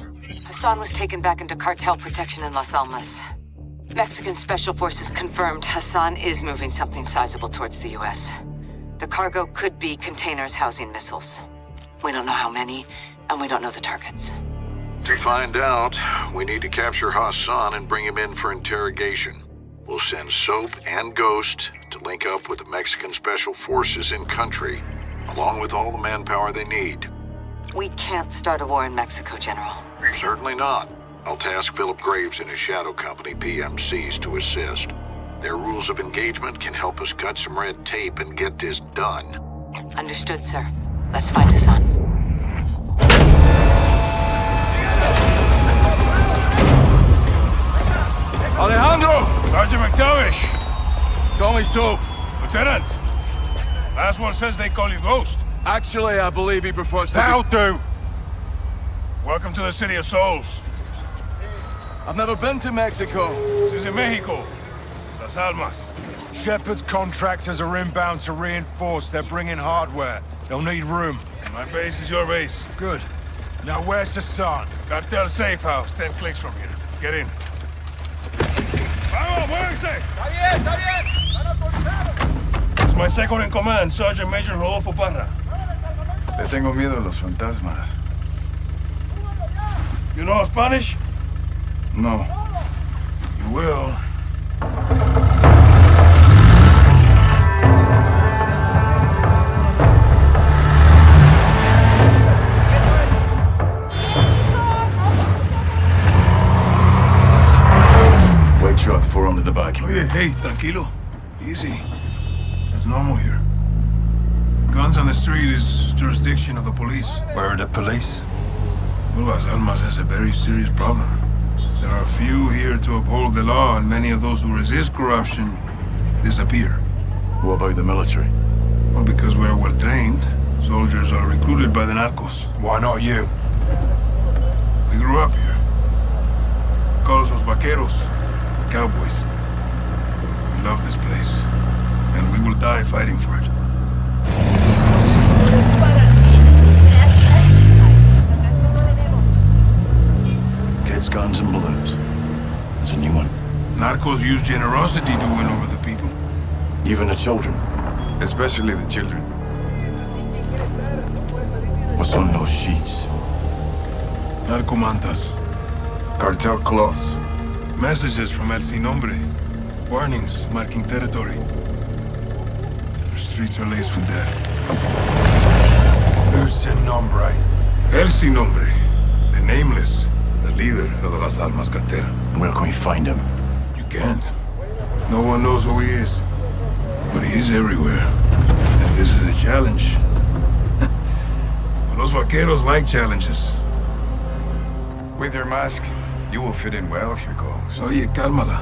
Hassan was taken back into cartel protection in Las Almas. Mexican Special Forces confirmed Hassan is moving something sizable towards the US. The cargo could be containers housing missiles. We don't know how many, and we don't know the targets. To find out, we need to capture Hassan and bring him in for interrogation. We'll send Soap and Ghost to link up with the Mexican Special Forces in country, along with all the manpower they need. We can't start a war in Mexico, General. Certainly not. I'll task Philip Graves and his shadow company, PMCs, to assist. Their rules of engagement can help us cut some red tape and get this done. Understood, sir. Let's find Hassan. Alejandro! Sergeant McTavish! Call me Soap. Lieutenant! Last one says they call you Ghost. Actually, I believe he prefers to That'll do! Welcome to the City of Souls. I've never been to Mexico. This is in Mexico. Las Almas. Shepard's contractors are inbound to reinforce. They're bringing hardware. They'll need room. My base is your base. Good. Now where's Hassan? Cartel safe house, 10 clicks from here. Get in. Vamos, muévense! Está bien, está bien. Están autorizados. This is my second in command, Sergeant Major Rodolfo Parra. Le tengo miedo a los fantasmas. You know Spanish? No. You will. White truck, 4 under the back. Oye, hey, tranquilo. Easy. It's normal here. Guns on the street is jurisdiction of the police. Where are the police? Well, Las Almas has a very serious problem. There are few here to uphold the law, and many of those who resist corruption disappear. What about the military? Well, because we're well trained, soldiers are recruited by the narcos. Why not you? We grew up here. Call us los vaqueros, cowboys. We love this place, and we will die fighting for it. Kids, guns, and balloons. There's a new one. Narcos use generosity to win over the people. Even the children. Especially the children. What's on those sheets? Narcomantas. Cartel cloths. Messages from El Sin Nombre. Warnings marking territory. Our streets are laced with death. Who's Sin Nombre? El Sin Nombre. The Nameless. The leader of the Las Almas cartel. Where can we find him? You can't. No one knows who he is. But he is everywhere. And this is a challenge. Los vaqueros like challenges. With your mask, you will fit in well if you go. Oye, cálmala.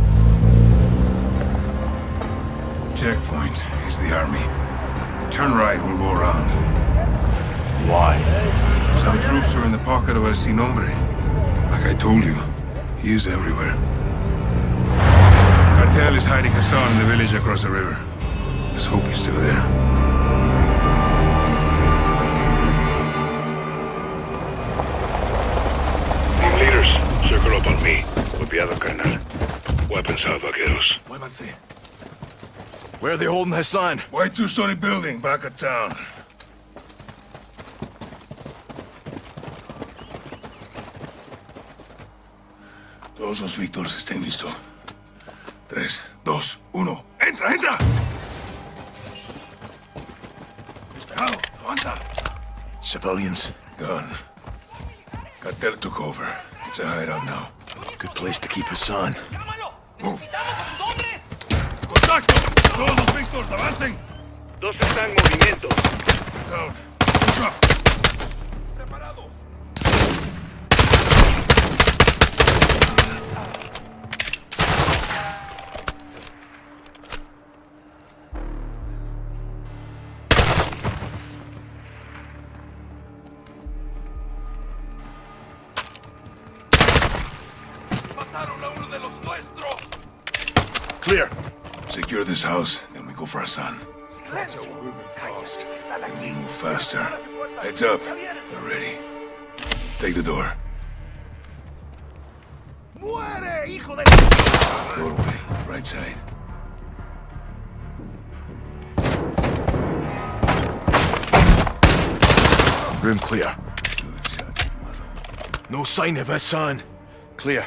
Checkpoint is the army. Turn right, we'll go around. Why? Some troops are in the pocket of El Sin Nombre. Like I told you, he is everywhere. Cartel is hiding Hassan in the village across the river. Let's hope he's still there. Team leaders, circle up on me. Copiado, carnal. Weapons out, vaqueros. Muévanse. Where are they holding Hassan? White two-story building back of town. Todos los Víctors estén listos. 3, 2, 1. ¡Entra, entra! Despejado, avanza. Civilians. Gone. Cartel took over. It's a hideout now. Good place to keep Hassan. Move. ¡Contacto! ¡Todos los Víctors, avancen! Dos están en movimiento. Down. Push up. Preparados. Mataron a uno de los nuestros. Clear. Secure this house, then we go for Hassan. And we move faster. Heads up. They're ready. Take the door. Muere, hijo de... Doorway, right side. Room clear. No sign of Hassan. Clear.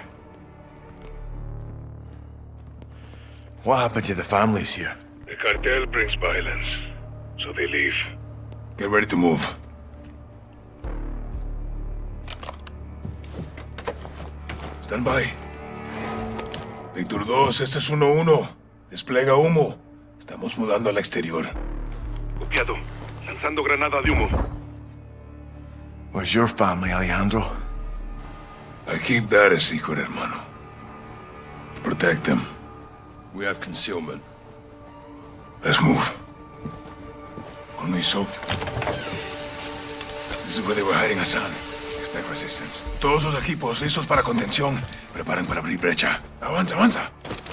What happened to the families here? The cartel brings violence, so they leave. Get ready to move. Stand by. Víctor 2, este es 1-1. Despliega humo. Estamos mudando al exterior. Copiado. Lanzando granada de humo. Where's your family, Alejandro? I keep that a secret, hermano. Protect them. We have concealment. Let's move. On me, Soap. This is where they were hiding Hassan. Expect resistance. Todos sus equipos listos para contención. Preparen para abrir brecha. Avanza, avanza.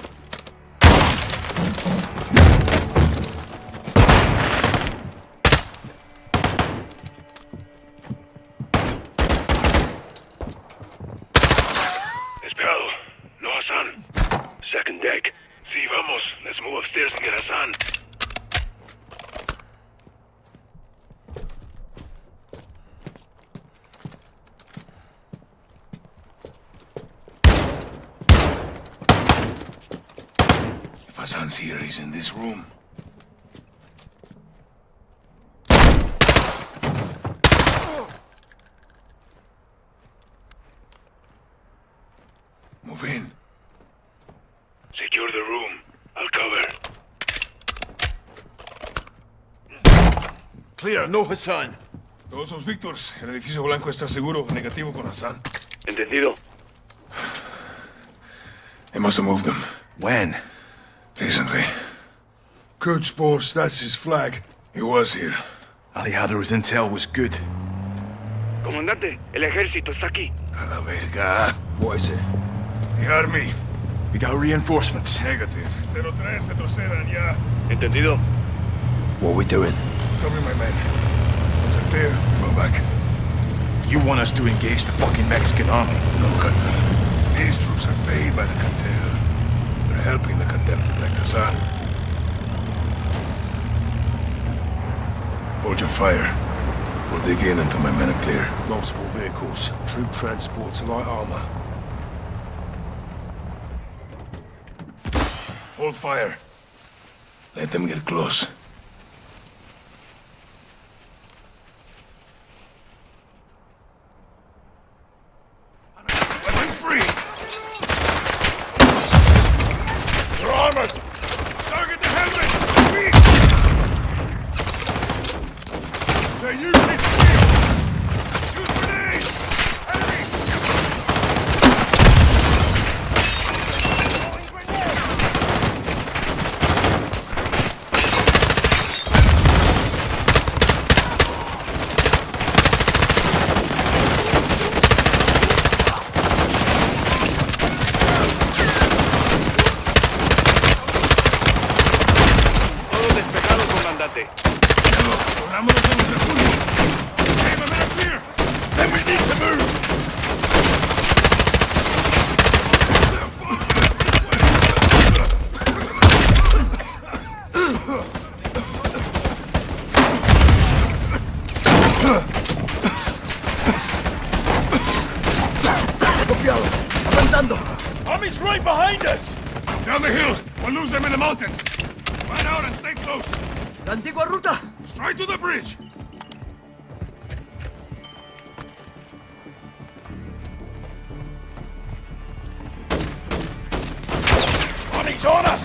Despejado. No Hassan. Second deck. Sí, vamos. Let's move upstairs and get Hassan. If Hassan's here, he's in this room. Move in. Secure the room. I'll cover. Clear, no Hassan. Todos los Víctors. El edificio blanco está seguro. Negativo con Hassan. Entendido. They must have moved them. When? Recently. Quds Force, that's his flag. He was here. Alejandro's intel was good. Comandante, el ejército está aquí. A la verga. What is it? The army. We got reinforcements. Negative. 03, retrocedan ya. Entendido. What are we doing? Covering my men. Once they're clear, fall back. You want us to engage the fucking Mexican army? No, Colonel. These troops are paid by the cartel. They're helping the cartel protect Hassan. Hold your fire. We'll dig in until my men are clear. Multiple vehicles, troop transports, light armor. Hold fire. Let them get close. Weapons free! They're armored! Target the helmet! They're using shields! Use grenades! Enemy! Todo despejado, comandante. Pongámonos en nuestra furia. Hey, my men are clear! Then we need to move! Copiado. Avanzando. Army's right behind us. Down the hill! We'll lose them in the mountains! Run out and stay close! La antigua ruta. Straight to the bridge! Army's on us.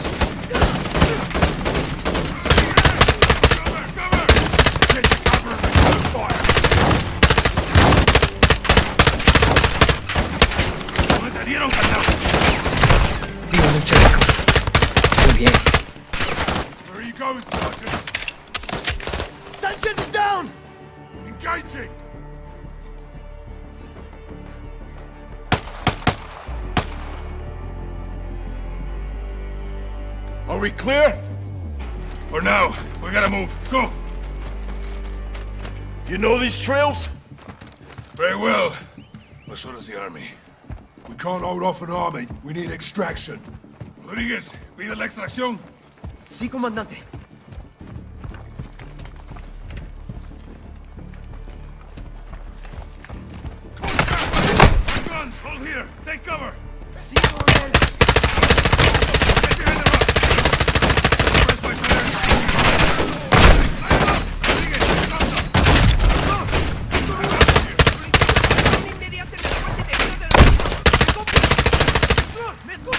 Cover! Cover! Take cover and good fire! ¡No te dieron, carnal! Vivo en el chaleco. Estoy bien. Where are you going, Sergeant? Sanchez is down. Engaging! Are we clear? For now, we gotta move. Go! You know these trails? Very well. But so does the army. We can't hold off an army. We need extraction. Rodriguez, pide la extracción. Sí, comandante. Guns, hold here. Take cover. Sí, coronel. Get behind the rock. Where's my fire? Rodriguez, ¡Me escucha!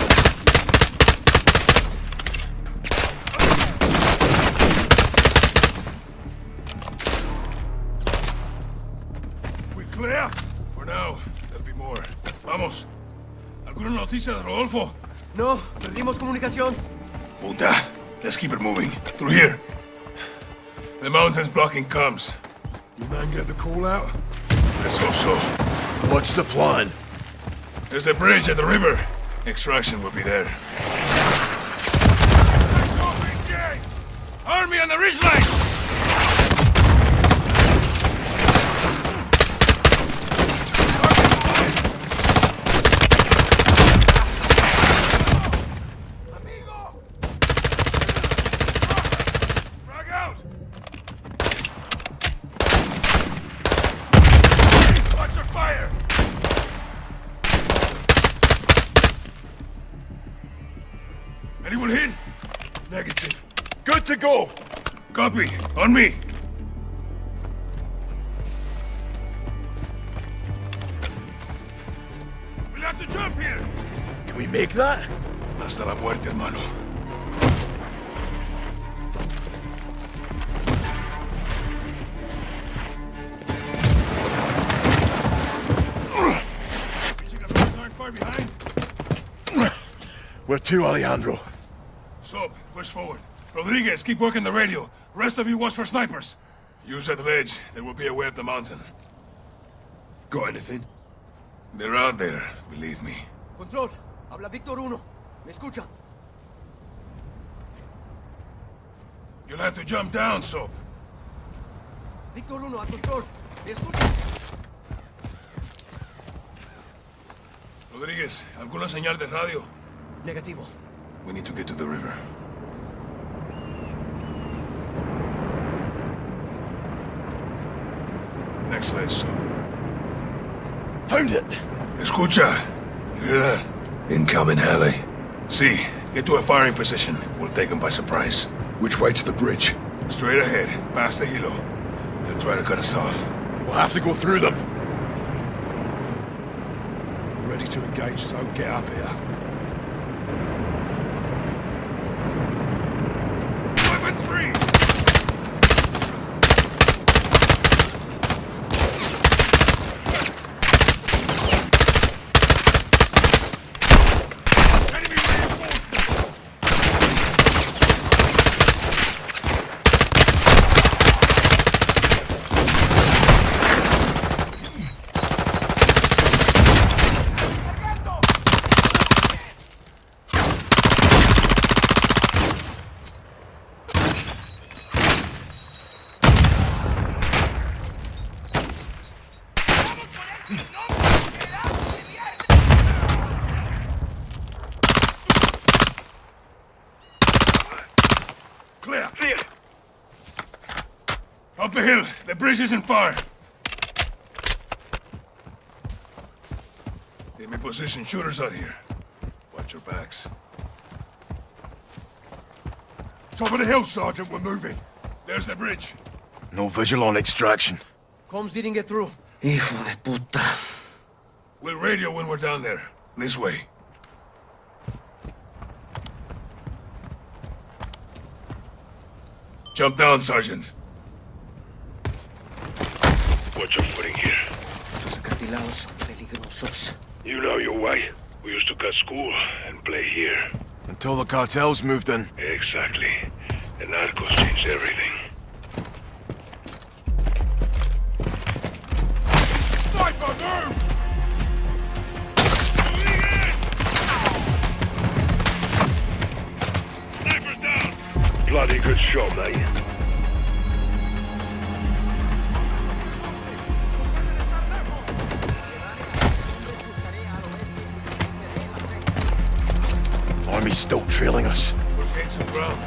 We clear? For now. There'll be more. Vamos. ¿Alguna noticia de Rodolfo? No, perdimos comunicación. Puta. Let's keep it moving. Through here. The mountain's blocking comms. You man get the call out? Let's hope so. What's the plan? There's a bridge at the river. Extraction will be there. Army on the ridgeline! Frag out! Watch your fire! Anyone hit? Negative. Good to go. Copy. On me. We'll have to jump here. Can we make that? Hasta la muerte, hermano. Aren't far behind. Where to, Alejandro? Soap, push forward. Rodriguez, keep working the radio. The rest of you watch for snipers. Use that ledge. There will be a way up the mountain. Got anything? They're out there, believe me. Control, habla Víctor 1. ¿Me escuchan? You'll have to jump down, Soap. Víctor 1, a control. ¿Me escuchan? Rodriguez, ¿alguna señal de radio? Negativo. We need to get to the river. Next ledge, Soap. Found it! Escucha. You hear that? Incoming heli. See, get to a firing position. We'll take them by surprise. Which way to the bridge? Straight ahead, past the hilo. They'll try to cut us off. We'll have to go through them. We're ready to engage, so get up here. Weapons free! Enemy reinforcements! Clear. Clear. Up the hill. The bridge isn't far. Give me position. Shooters out here. Watch your backs. Top of the hill, Sergeant. We're moving. There's the bridge. No visual on extraction. Comms didn't get through. Hijo de puta. We'll radio when we're down there. This way. Jump down, Sergeant. Watch your footing here. Los acantilados son peligrosos. You know your way. We used to cut school and play here. Until the cartels moved in. Exactly. The narcos changed everything. Sniper, move! Sniper's down! Bloody good shot, mate. Army's still trailing us. We'll gain some ground.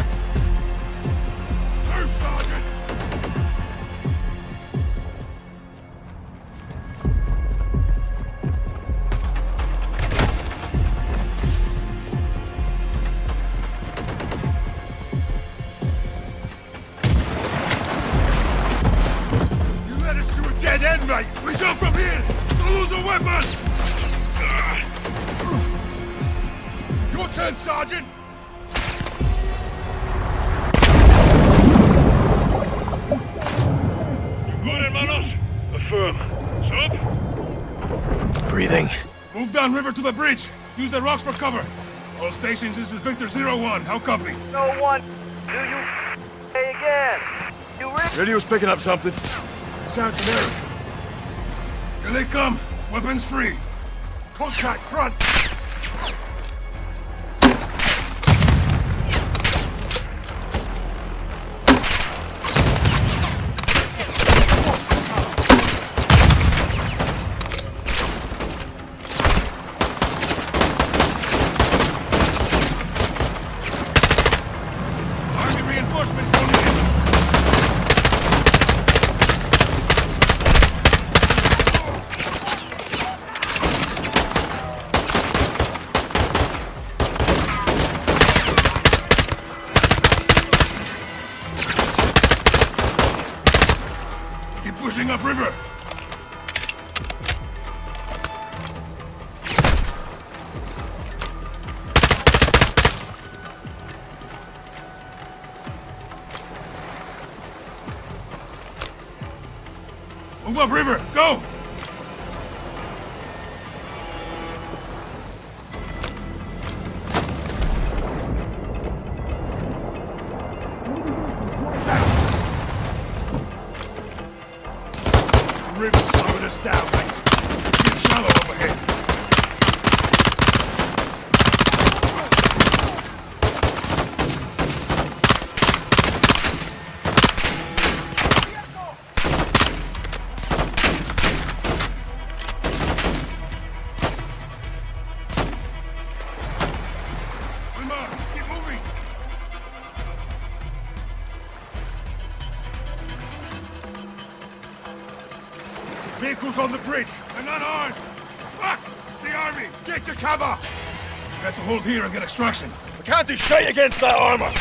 Move, Sergeant! You led us to a dead end, mate! We jump from here! Don't lose a weapon! Your turn, Sergeant! Good, hermanos? Affirm. Soap? Breathing. Move downriver to the bridge. Use the rocks for cover. All stations, this is Victor 01. How copy? No one. Do you say again? You ready? Radio's picking up something. Sounds generic. Here they come. Weapons free. Contact front. Army reinforcements rolling in. Keep pushing upriver. Move upriver. Go! River's slowing us down, mate. It's shallow overhead. Wilma, keep moving. Vehicles on the bridge. They're not ours. Fuck! It's the army. Get to cover. We have to hold here and get extraction. We can't do shit against that armor.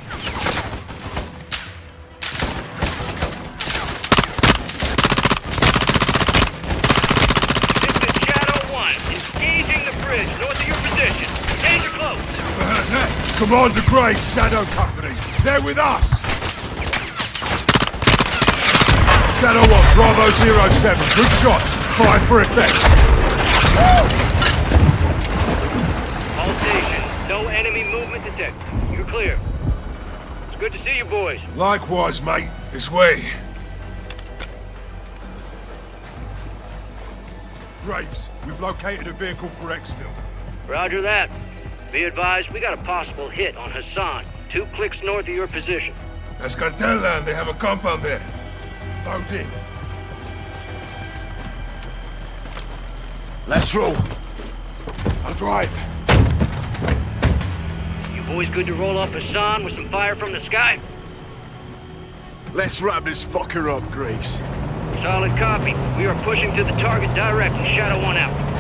This is Shadow 1. Engaging the bridge north of your position. Danger close. What the hell is that? Commander Graves, Shadow Company. They're with us. Shadow 1, Bravo 07. Good shots. Fire for effect. All stations, no enemy movement detected. You're clear. It's good to see you boys. Likewise, mate. This way. Graves, we've located a vehicle for exfil. Roger that. Be advised, we got a possible hit on Hassan, 2 clicks north of your position. That's cartel land. They have a compound there. Load in. Let's roll. I'll drive. You boys good to roll up Hassan with some fire from the sky? Let's wrap this fucker up, Graves. Solid copy. We are pushing to the target directly. Shadow 1 out.